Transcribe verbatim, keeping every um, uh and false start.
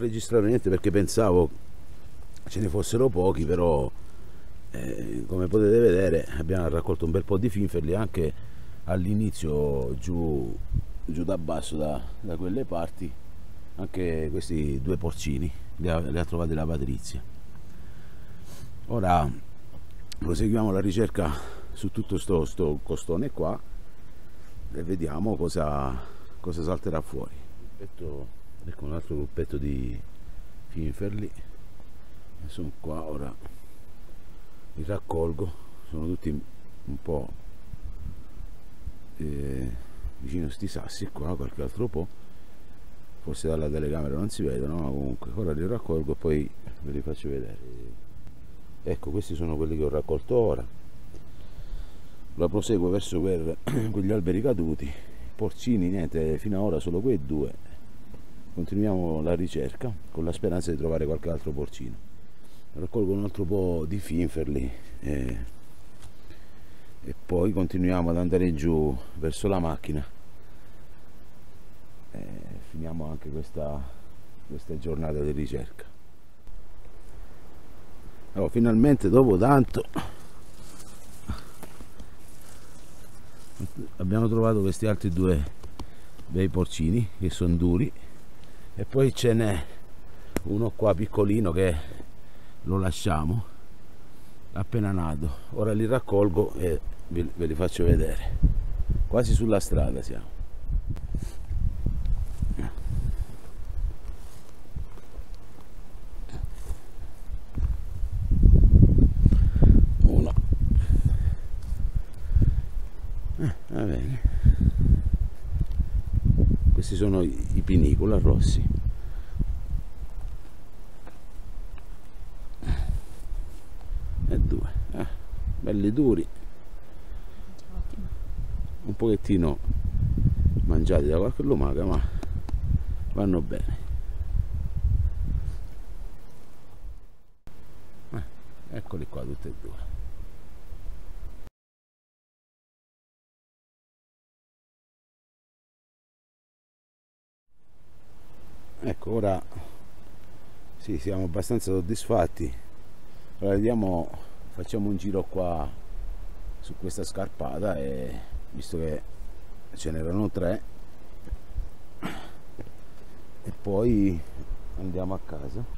registrare niente perché pensavo ce ne fossero pochi, però eh, come potete vedere abbiamo raccolto un bel po' di finferli anche all'inizio giù, giù da basso, da, da quelle parti. Anche questi due porcini li ha, li ha trovati la Patrizia. Ora proseguiamo la ricerca su tutto sto, sto costone qua e vediamo cosa, cosa salterà fuori. Ecco un altro gruppetto di finferli, sono qua, ora li raccolgo, sono tutti un po' eh, vicino a sti sassi qua, qualche altro po', forse dalla telecamera non si vedono, ma comunque ora li raccolgo e poi ve li faccio vedere. Ecco, questi sono quelli che ho raccolto ora. La proseguo verso per quegli alberi caduti. Porcini niente, fino ad ora solo quei due. Continuiamo la ricerca con la speranza di trovare qualche altro porcino. Raccolgo un altro po' di finferli e, e poi continuiamo ad andare giù verso la macchina e finiamo anche questa, questa giornata di ricerca. Allora, finalmente dopo tanto abbiamo trovato questi altri due bei porcini che sono duri, e poi ce n'è uno qua piccolino che lo lasciamo appena nato. Ora li raccolgo e ve, ve li faccio vedere. Quasi sulla strada siamo. Uno. Eh, va bene. Questi sono i, i pinicula rossi. E due, eh, belli duri, un pochettino mangiati da qualche lumaca, ma vanno bene. Eh, eccoli qua tutti e due. Ecco, ora sì, siamo abbastanza soddisfatti. Ora vediamo, facciamo un giro qua su questa scarpata, e visto che ce n'erano tre, e poi andiamo a casa.